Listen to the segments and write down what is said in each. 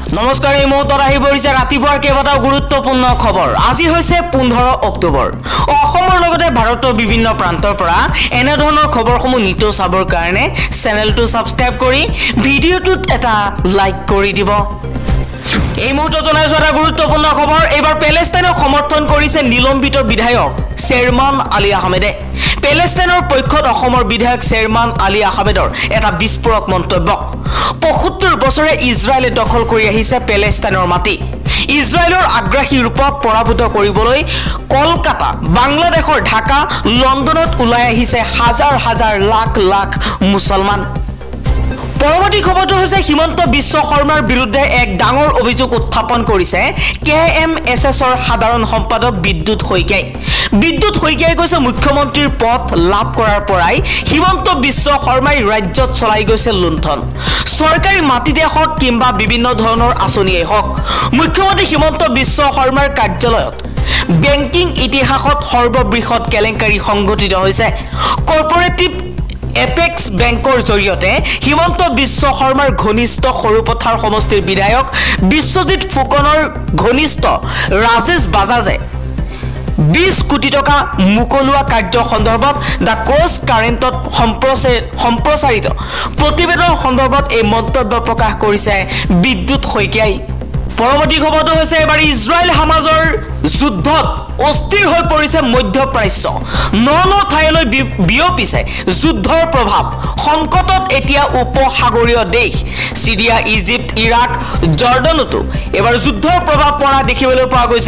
নমস্কাৰ এই মুহূৰ্তত আহি পৰিছে ৰাতিপুৱাৰ কেইবাটাও গুৰুত্বপূৰ্ণ খবৰ। আজি হৈছে 15 অক্টোবৰ। অসমৰ লগতে ভাৰতৰ বিভিন্ন প্ৰান্তৰ পৰা এনে ধৰণৰ খবৰসমূহ নিতৌ চাবৰ কাৰণে চেনেলটো ছাবস্ক্ৰাইব কৰি ভিডিঅ'টোত এটা লাইক কৰি দিব। এই মুহূৰ্তত জনাইছো এটা গুৰুত্বপূৰ্ণ খবৰ। এইবাৰ পেলেষ্টাইনক সমৰ্থন কৰিছে নিলম্বিত বিধায়ক শ্বেৰমান আলী আহমেদে। পেলেষ্টাইনৰ পক্ষত অসমৰ বিধায়ক শ্বেৰমান আলী আহমেদৰ এটা বিস্ফোৰক মন্তব্য। ৭৫ বছৰে ইজৰাইলে দখল কৰি আহিছে পেলেষ্টাইনৰ মাটি। ইজৰাইলৰ আগ্ৰাসী ৰূপক পৰাভূত কৰিবলৈ কলকাতা, বাংলাদেশৰ ঢাকা, লণ্ডনত ওলাই আহিছে হাজাৰ হাজাৰ লাখ লাখ মুছলমান। পৰৱৰ্তী খবৰটো হৈছে হিমন্ত বিশ্ব শৰ্মাৰ বিৰুদ্ধে এক ডাঙৰ অভিযোগ উত্থাপন কৰিছে KMSSৰ সাধাৰণ সম্পাদক বিদ্যুৎ শইকীয়াই। বিদ্যুৎ শইকীয়াই কৈছে মুখ্যমন্ত্ৰীৰ পদ লাভ কৰাৰ পৰাই হিমন্ত বিশ্ব শৰ্মাই ৰাজ্যত চলাই গৈছে লুণ্ঠন। চৰকাৰী মাটিতে হওক কিংবা বিভিন্ন ধৰণৰ আঁচনিয়েই হওক, মুখ্যমন্ত্ৰী হিমন্ত বিশ্ব শৰ্মাৰ কাৰ্যালয়ত বেংকিং ইতিহাসত সৰ্ববৃহৎ কেলেংকাৰী সংঘটিত হৈছে। কৰ্পৰেটিভ এপেক্স বেংকৰ জৰিয়তে হিমন্ত বিশ্ব শৰ্মাৰ ঘনিষ্ঠ সৰুপথাৰ সমষ্টিৰ বিধায়ক বিশ্বজিৎ ফুকনৰ ঘনিষ্ঠ ৰাজেশ বাজাজে 20 কোটি টকা মুকলোৱা কাৰ্য সন্দৰ্ভত দ্য ক্ৰছ কাৰেণ্টত সম্প্ৰচাৰিত প্ৰতিবেদন সন্দৰ্ভত এই মন্তব্য প্ৰকাশ কৰিছে বিদ্যুৎ শইকীয়াই। পৰৱৰ্তী খবৰটো হৈছে এবাৰ ইজৰাইল হামাজৰ যুদ্ধত অস্থিৰ হৈ পৰিছে মধ্যপ্ৰাচ্য। ন ঠাইলৈ বিয়পিছে যুদ্ধৰ প্ৰভাৱ। সংকটত এতিয়া উপসাগৰীয় দেশ চিৰিয়া, ইজিপ্ত, ইৰাক, জৰ্ডানতো এবাৰ যুদ্ধৰ প্ৰভাৱ পৰা দেখিবলৈ পোৱা গৈছে।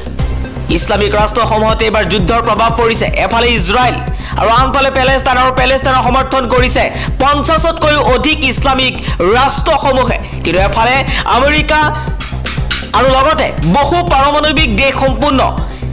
ইছলামিক ৰাষ্ট্ৰসমূহত এবাৰ যুদ্ধৰ প্ৰভাৱ পৰিছে। এফালে ইজৰাইল আৰু আনফালে পেলেষ্টাইনৰ সমৰ্থন কৰিছে 50তকৈও অধিক ইছলামিক ৰাষ্ট্ৰসমূহে। কিন্তু এফালে আমেৰিকা আৰু লগতে বহু পাৰমাণৱিক দেশ সম্পূৰ্ণ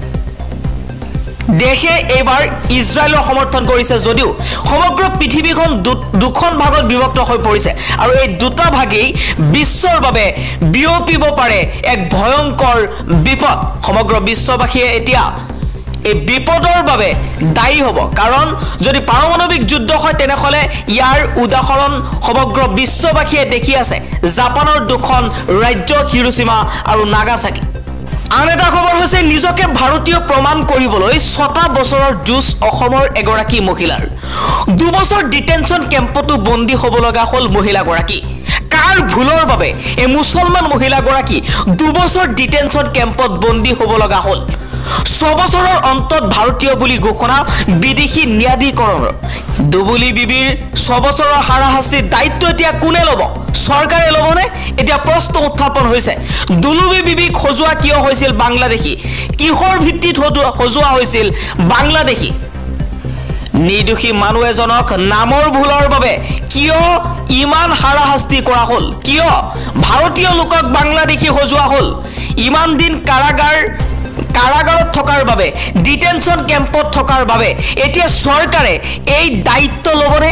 দেশে এইবাৰ ইজৰাইলৰ সমৰ্থন কৰিছে যদিও সমগ্ৰ পৃথিৱীখন দুখন ভাগত বিভক্ত হৈ পৰিছে আৰু এই দুটা ভাগেই বিশ্বৰ বাবে বিয়পিব পাৰে এক ভয়ংকৰ বিপদ। সমগ্ৰ বিশ্ববাসীয়ে এতিয়া এই বিপদৰ বাবে দায়ী হ'ব, কাৰণ যদি পাৰমাণৱিক যুদ্ধ হয় তেনেহ'লে ইয়াৰ উদাহৰণ সমগ্ৰ বিশ্ববাসীয়ে দেখি আছে। জাপানৰ দুখন ৰাজ্য হিৰোশ্বিমা আৰু নাগাচাকি। আন এটা খবৰ হৈছে নিজকে ভাৰতীয় প্ৰমাণ কৰিবলৈ 6টা বছৰৰ যুঁজ অসমৰ এগৰাকী মহিলাৰ। 2 বছৰ ডিটেনশ্যন কেম্পতো বন্দী হ'ব লগা হ'ল মহিলাগৰাকী। কাৰ ভুলৰ বাবে এই মুছলমান মহিলাগৰাকী 2 বছৰ ডিটেনশ্যন কেম্পত বন্দী হ'ব লগা হ'ল? 6 বছৰৰ অন্তত ভাৰতীয় বুলি ঘোষণা বিদেশী ন্যায়াধিকৰণৰ। দুবুলি বিবিৰ 6 বছৰৰ হাৰাশাস্তিৰ দায়িত্ব এতিয়া কোনে ল'ব? চৰকাৰে ল'বনে? এতিয়া প্ৰশ্ন উত্থাপন হৈছে। দুলুবি বিবিক সজোৱা কিয় হৈছিল বাংলাদেশী? কিহৰ ভিত্তিত সজোৱা হৈছিল বাংলাদেশী? নিৰ্দোষী মানুহ এজনক নামৰ ভুলৰ বাবে কিয় ইমান হাৰাশাস্তি কৰা হ'ল? কিয় ভাৰতীয় লোকক বাংলাদেশী সজোৱা হ'ল? ইমান দিন কাৰাগাৰত থকাৰ বাবে, ডিটেনশ্যন কেম্পত থকাৰ বাবে এতিয়া চৰকাৰে এই দায়িত্ব ল'বনে?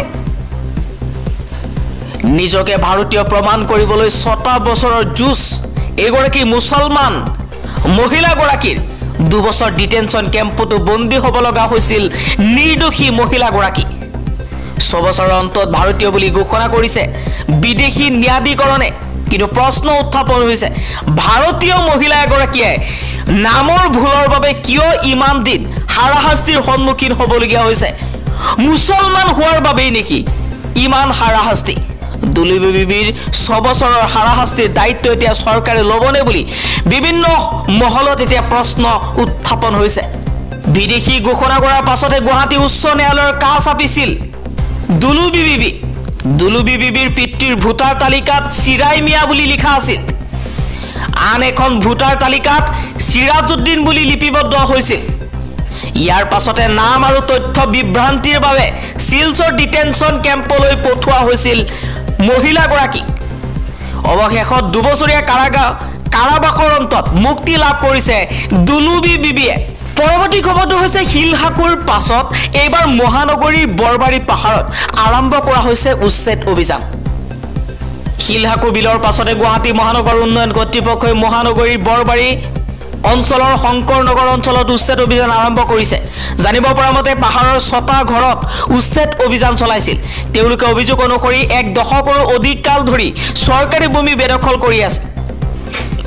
নিজকে ভাৰতীয় প্ৰমাণ কৰিবলৈ 6টা বছৰৰ যুঁজ এগৰাকী মুছলমান মহিলাগৰাকীৰ 2 বছৰ ডিটেনশ্যন কেম্পতো বন্দী হ'ব লগা হৈছিল নিৰ্দোষী মহিলাগৰাকী। 6 বছৰৰ অন্তত ভাৰতীয় বুলি ঘোষণা কৰিছে বিদেশী ন্যায়াধিকৰণে। কিন্তু প্ৰশ্ন উত্থাপন হৈছে, ভাৰতীয় মহিলা এগৰাকীয়ে নামৰ ভুলৰ বাবে কিয় ইমান দিন হাৰাশাস্তিৰ সন্মুখীন হ'বলগীয়া হৈছে? মুছলমান হোৱাৰ বাবেই নেকি ইমান হাৰাশাস্তি? দুলুবি বিবিৰ 6 বছৰৰ হাৰাশাস্তিৰ দায়িত্ব এতিয়া চৰকাৰে ল'বনে বুলি বিভিন্ন মহলত এতিয়া প্ৰশ্ন উত্থাপন হৈছে। বিদেশী ঘোষণা কৰাৰ পাছতে গুৱাহাটী উচ্চ ন্যায়ালয়ৰ কাষ চাপিছিল দুলুবি বিবি। দুলুবি বিবিৰ পিতৃৰ ভোটাৰ তালিকাত চিৰাই মিয়া বুলি লিখা আছিল। আন এখন ভোটাৰ তালিকাত চিৰাজউদ্দিন বুলি লিপিবদ্ধ হৈছিল। ইয়াৰ পাছতে নাম আৰু তথ্য বিভ্ৰান্তিৰ বাবে শিলচৰ ডিটেনশ্যন কেম্পলৈ পঠোৱা হৈছিল মহিলাগৰাকীক। অৱশেষত 2 বছৰীয়া কাৰাবাসৰ অন্তত মুক্তি লাভ কৰিছে দুলুবি বিবিয়ে। পৰৱৰ্তী খবৰটো হৈছে শিলহাকুৰ পাছত এইবাৰ মহানগৰীৰ বৰবাৰী পাহাৰত আৰম্ভ কৰা হৈছে উচ্ছেদ অভিযান। শিলহাকু বিলৰ পাছতে গুৱাহাটী মহানগৰ উন্নয়ন কৰ্তৃপক্ষই মহানগৰীৰ বৰবাৰী অঞ্চলৰ শংকৰ নগৰ অঞ্চলত উচ্ছেদ অভিযান আৰম্ভ কৰিছে। জানিব পৰা মতে পাহাৰৰ 6টা ঘৰত উচ্ছেদ অভিযান চলাইছিল। তেওঁলোকে অভিযোগ অনুসৰি 1 দশকৰো অধিক কাল ধৰি চৰকাৰী ভূমি বেদখল কৰি আছে।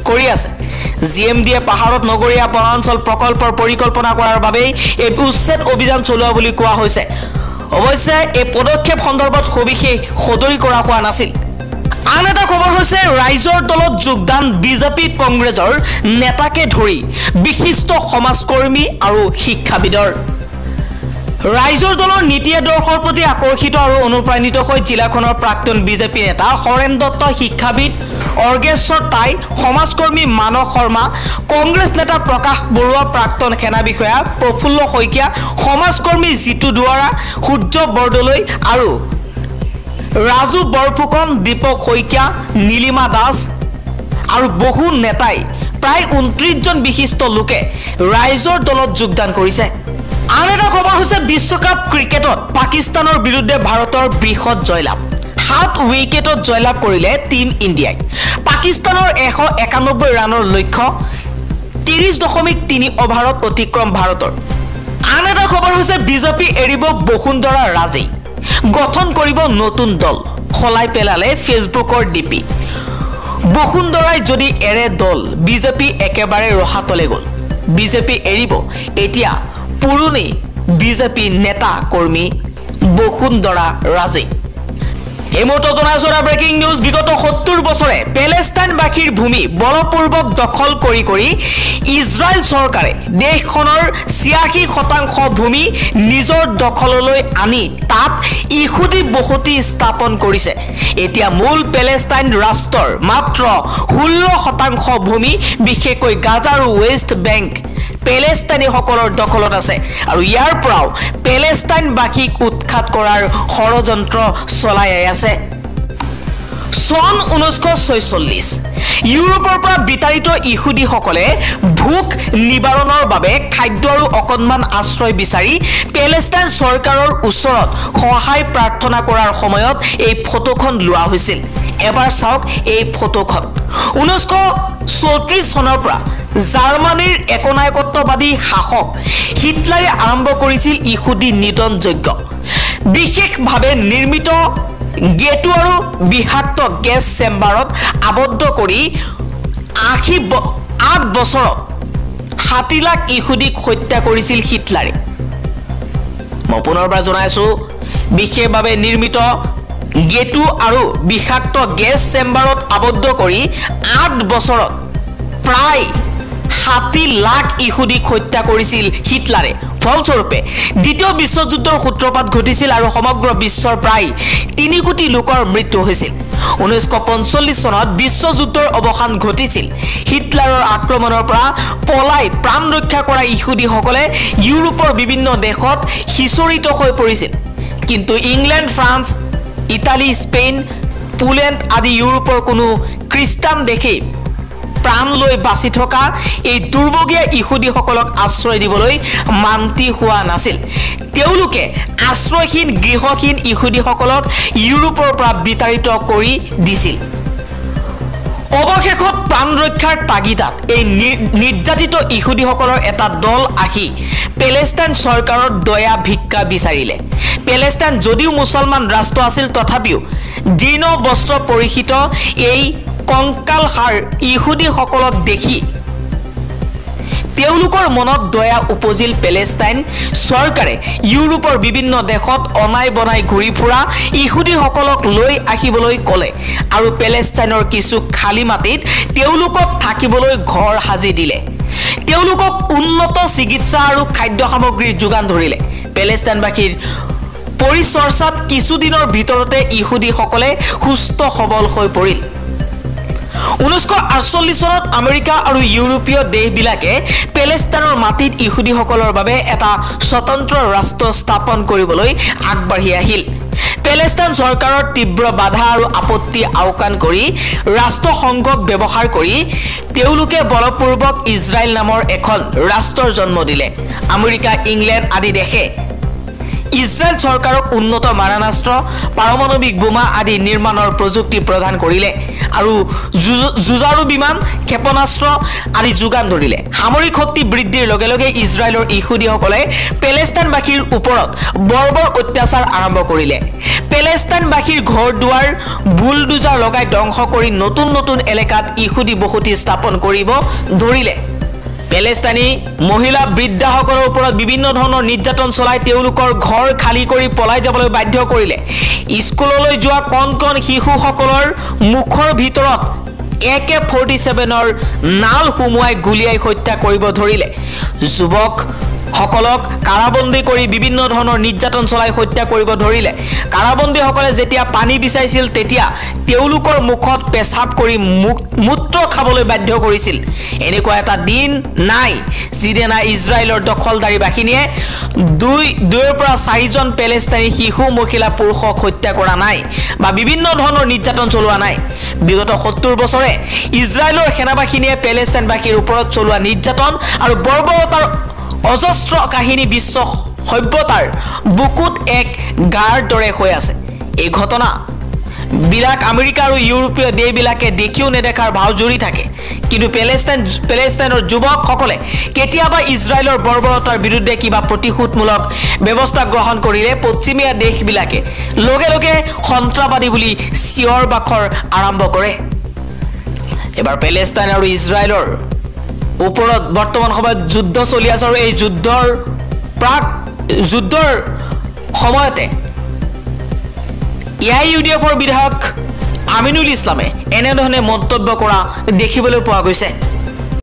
কৰি আছে। জিএমডিয়ে পাহাৰত নগৰীয়া বনাঞ্চল প্ৰকল্পৰ পৰিকল্পনা কৰাৰ বাবে এই উচ্ছেদ অভিযান চলোৱা বুলি কোৱা হৈছে। অৱশ্যে এই পদক্ষেপ সন্দৰ্ভত সবিশেষ সদৰি কৰা হোৱা নাছিল। আন এটা খবৰ হৈছে ৰাইজৰ দলত যোগদান বিজেপি কংগ্ৰেছৰ নেতাকে ধৰি বিশিষ্ট সমাজকৰ্মী আৰু শিক্ষাবিদৰ। ৰাইজৰ দলৰ নীতি আদৰ্শৰ প্ৰতি আকৰ্ষিত আৰু অনুপ্ৰাণিত হৈ জিলাখনৰ প্ৰাক্তন বিজেপি নেতা হৰেণ দত্ত, শিক্ষাবিদ অৰ্গেশ্বৰ টাই, সমাজকৰ্মী মানস শৰ্মা, কংগ্ৰেছ নেতা প্ৰকাশ বৰুৱা, প্ৰাক্তন সেনা বিষয়া প্ৰফুল্ল শইকীয়া, সমাজকৰ্মী জিতু দুৱাৰা, সূৰ্য বৰদলৈ আৰু ৰাজু বৰফুকন, দীপক শইকীয়া, নীলিমা দাস আৰু বহু নেতাই প্ৰায় 29জন বিশিষ্ট লোকে ৰাইজৰ দলত যোগদান কৰিছে। আন এটা খবৰ হৈছে বিশ্বকাপ ক্ৰিকেটত পাকিস্তানৰ বিৰুদ্ধে ভাৰতৰ বৃহৎ জয়লাভ। 7 উইকেটত জয়লাভ কৰিলে টীম ইণ্ডিয়াই। পাকিস্তানৰ 191 ৰানৰ লক্ষ্য 30.3 অভাৰত অতিক্ৰম ভাৰতৰ। আন এটা খবৰ হৈছে বিজেপি এৰিব বসুন্ধৰা ৰাজেই, গঠন কৰিব নতুন দল, সলাই পেলালে ফেচবুকৰ ডিপি। বসুন্ধৰাই যদি এৰে দল, বিজেপি একেবাৰে ৰহাতলে গ'ল। বিজেপি এৰিব এতিয়া পুৰণি বিজেপি নেতা কৰ্মী বসুন্ধৰা ৰাজে। এই মুহূৰ্তত জনাইছো এটা ব্ৰেকিং নিউজ। বিগত 70 বছৰে পেলেষ্টাইনবাসীৰ ভূমি বলপূৰ্বক দখল কৰি ইজৰাইল চৰকাৰে দেশখনৰ 86% ভূমি নিজৰ দখললৈ আনি তাত ইহুদী বসতি স্থাপন কৰিছে। এতিয়া মূল পেলেষ্টাইন ৰাষ্ট্ৰৰ মাত্ৰ 16% ভূমি, বিশেষকৈ গাজা আৰু ৱেষ্ট বেংক পেলেষ্টাইনীসকলৰ দখলত আছে আৰু ইয়াৰ পৰাও পেলেষ্টাইনবাসীক উৎখাত কৰাৰ ষড়যন্ত্ৰ চলাই আছে। চন 1946 ইউৰোপৰ পৰা বিতাড়িত ইহুদীসকলে ভোক নিবাৰণৰ বাবে খাদ্য আৰু অকণমান আশ্ৰয় বিচাৰি পেলেষ্টাইন চৰকাৰৰ ওচৰত সহায় প্ৰাৰ্থনা কৰাৰ সময়ত এই ফটোখন লোৱা হৈছিল। এবাৰ চাওক এই ফটোখন। 1934 চনৰ পৰা জাৰ্মানীৰ একনায়কত্ববাদী শাসক হিটলাৰে আৰম্ভ কৰিছিল ইহুদী নিধন যজ্ঞ। বিশেষভাৱে নিৰ্মিত গেটো আৰু বিষাক্ত গেছ চেম্বাৰত আবদ্ধ কৰি 8 বছৰত 60 লাখ ইহুদীক হত্যা কৰিছিল হিটলাৰে। মই পুনৰবাৰ জনাইছো, বিশেষভাৱে নিৰ্মিত গেটো আৰু বিষাক্ত গেছ চেম্বাৰত আবদ্ধ কৰি 8 বছৰত প্ৰায় 60 লাখ ইহুদীক হত্যা কৰিছিল হিটলাৰে। ফলস্বৰূপে দ্বিতীয় বিশ্বযুদ্ধৰ সূত্ৰপাত ঘটিছিল আৰু সমগ্ৰ বিশ্বৰ প্ৰায় 3 কোটি লোকৰ মৃত্যু হৈছিল। 1945 চনত বিশ্বযুদ্ধৰ অৱসান ঘটিছিল। হিটলাৰৰ আক্ৰমণৰ পৰা পলাই প্ৰাণ ৰক্ষা কৰা ইহুদীসকলে ইউৰোপৰ বিভিন্ন দেশত সিঁচৰিত হৈ পৰিছিল। কিন্তু England, France, Italy, Spain, Poland আদি ইউৰোপৰ কোনো খ্ৰীষ্টান দেশেই প্ৰাণ লৈ বাচি থকা এই দুৰ্ভগীয়া ইহুদীসকলক আশ্ৰয় দিবলৈ মান্তি হোৱা নাছিল। তেওঁলোকে আশ্ৰয়হীন গৃহহীন ইহুদীসকলক ইউৰোপৰ পৰা বিতাড়িত কৰি দিছিল। অৱশেষত প্ৰাণ ৰক্ষাৰ তাগিদাত এই নিৰ্যাতিত ইহুদীসকলৰ এটা দল আহি পেলেষ্টাইন চৰকাৰৰ দয়া ভিক্ষা বিচাৰিলে। পেলেষ্টাইন যদিও মুছলমান ৰাষ্ট্ৰ আছিল, তথাপিও জীৰ্ণ বস্ত্ৰ পৰিহিত এই কংকালসাৰ ইহুদীসকলক দেখি তেওঁলোকৰ মনত দয়া উপজিল। পেলেষ্টাইন চৰকাৰে ইউৰোপৰ বিভিন্ন দেশত অনাই বনাই ঘূৰি ফুৰা ইহুদীসকলক লৈ আহিবলৈ ক'লে আৰু পেলেষ্টাইনৰ কিছু খালী মাটিত তেওঁলোকক থাকিবলৈ ঘৰ সাজি দিলে। তেওঁলোকক উন্নত চিকিৎসা আৰু খাদ্য সামগ্ৰীৰ যোগান ধৰিলে। পেলেষ্টাইনবাসীৰ পৰিচৰ্চাত কিছুদিনৰ ভিতৰতে ইহুদীসকলে সুস্থ সবল হৈ পৰিল। 1948 চনত আমেৰিকা আৰু ইউৰোপীয় দেশবিলাকে পেলেষ্টাইনৰ মাটিত ইহুদীসকলৰ বাবে এটা স্বতন্ত্ৰ ৰাষ্ট্ৰ স্থাপন কৰিবলৈ আগবাঢ়ি আহিল। পেলেষ্টাইন চৰকাৰৰ তীব্ৰ বাধা আৰু আপত্তি আওকাণ কৰি ৰাষ্ট্ৰসংঘক ব্যৱহাৰ কৰি তেওঁলোকে বলপূৰ্বক ইজৰাইল নামৰ এখন ৰাষ্ট্ৰৰ জন্ম দিলে। আমেৰিকা, ইংলেণ্ড আদি দেশে ইজৰাইল চৰকাৰক উন্নত মাৰণাস্ত্ৰ পাৰমাণৱিক বোমা আদি নিৰ্মাণৰ প্ৰযুক্তি প্ৰদান কৰিলে আৰু যুঁজাৰু বিমান ক্ষেপণাস্ত্ৰ আদি যোগান ধৰিলে সামৰিক শক্তি বৃদ্ধিৰ লগে লগে ইজৰাইলৰ ইহুদীসকলে পেলেষ্টাইনবাসীৰ ওপৰত বৰ্বৰ অত্যাচাৰ আৰম্ভ কৰিলে পেলেষ্টাইনবাসীৰ ঘৰ দুৱাৰ বুলডোজাৰ লগাই ধ্বংস কৰি নতুন নতুন এলেকাত ইহুদী বসতি স্থাপন কৰিব ধৰিলে পেলেষ্টাইনী মহিলা বৃদ্ধাসকলৰ ওপৰত বিভিন্ন ধৰণৰ নিৰ্যাতন চলাই তেওঁলোকৰ ঘৰ খালী কৰি পলাই যাবলৈ বাধ্য কৰিলে স্কুললৈ যোৱা কণ কণ শিশুসকলৰ মুখৰ ভিতৰত AK-47ৰ নাল সুমুৱাই গুলিয়াই হত্যা কৰিব ধৰিলে যুৱকসকলক কাৰাবন্দী কৰি বিভিন্ন ধৰণৰ নিৰ্যাতন চলাই হত্যা কৰিব ধৰিলে কাৰাবন্দীসকলে যেতিয়া পানী বিচাৰিছিল তেতিয়া তেওঁলোকৰ মুখত পেচাব কৰি মূত্ৰ খাবলৈ বাধ্য কৰিছিল এনেকুৱা এটা দিন নাই যিদিনা ইজৰাইলৰ দখলদাৰী বাহিনীয়ে দুইৰ পৰা 4জন পেলেষ্টাইনী শিশু মহিলা পুৰুষক হত্যা কৰা নাই বা বিভিন্ন ধৰণৰ নিৰ্যাতন চলোৱা নাই বিগত 70 বছৰে ইজৰাইলৰ সেনাবাহিনীয়ে পেলেষ্টাইনবাসীৰ ওপৰত চলোৱা নিৰ্যাতন আৰু বৰ্বৰতাৰ অজস্ৰ কাহিনী বিশ্ব সভ্যতাৰ বুকুত এক গাৰ দৰে হৈ আছে এই ঘটনা বিলাক আমেৰিকা আৰু ইউৰোপীয় দেশবিলাকে দেখিও নেদেখাৰ ভাও জুৰি থাকে কিন্তু পেলেষ্টাইনৰ যুৱকসকলে কেতিয়াবা ইজৰাইলৰ বৰ্বৰতাৰ বিৰুদ্ধে কিবা প্ৰতিশোধমূলক ব্যৱস্থা গ্ৰহণ কৰিলে পশ্চিমীয়া দেশবিলাকে লগে লগে সন্ত্ৰাসবাদী বুলি চিঞৰ বাখৰ আৰম্ভ কৰে এবাৰ পেলেষ্টাইন আৰু ইজৰাইলৰ ওপৰত বৰ্তমান সময়ত যুদ্ধ চলি আছে আৰু এই যুদ্ধৰ সময়তে AIUDFৰ বিধায়ক আমিনুল ইছলামে এনেধৰণে মন্তব্য কৰা দেখিবলৈ পোৱা গৈছে